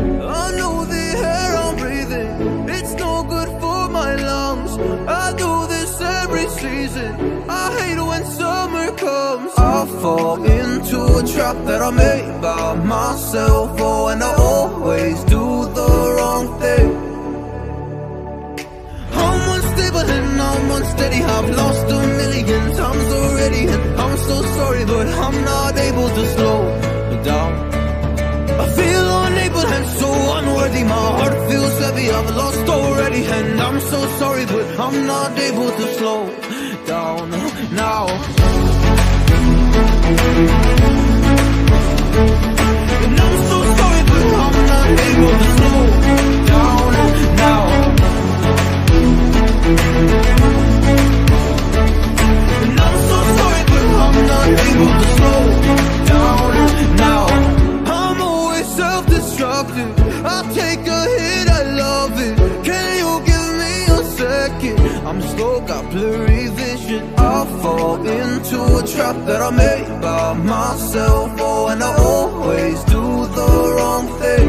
I know the air I'm breathing, it's no good for my lungs. I do this every season, I hate when summer comes. I fall into a trap that I made by myself. Oh, and I always do the wrong thing. I'm unstable and I'm unsteady, I've lost a million times already, and I'm so sorry, but I'm not able to slow down. I feel unable and so unworthy, my heart feels heavy, I've lost already, and I'm so sorry, but I'm not able to slow down now. And I'm so sorry, but I'm not able to slow down now. And I'm so sorry, but I'm not able to slow down now. I'm always self-destructive, I take a hit, I love it. Can you give me a second? I'm slow, got blurry vision. I fall into a trap that I made by myself. Oh, and I always do the wrong thing.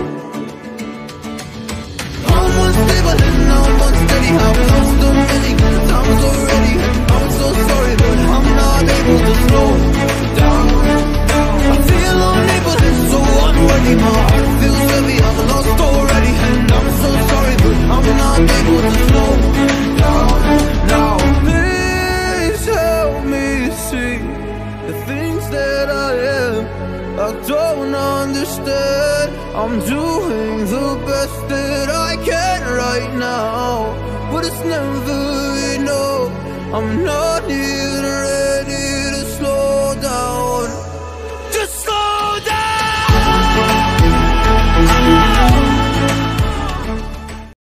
I'm unstable and I'm unsteady, I've lost a million times already, and I'm so sorry, but I'm not able to slow down. I feel unable and so unworthy, my heart feels heavy, I've lost already, and I'm so sorry, but I'm not able to slow down now. Please help me see the things that I am, I don't understand. I'm doing the best that I can right now, but it's never enough. I'm not even ready.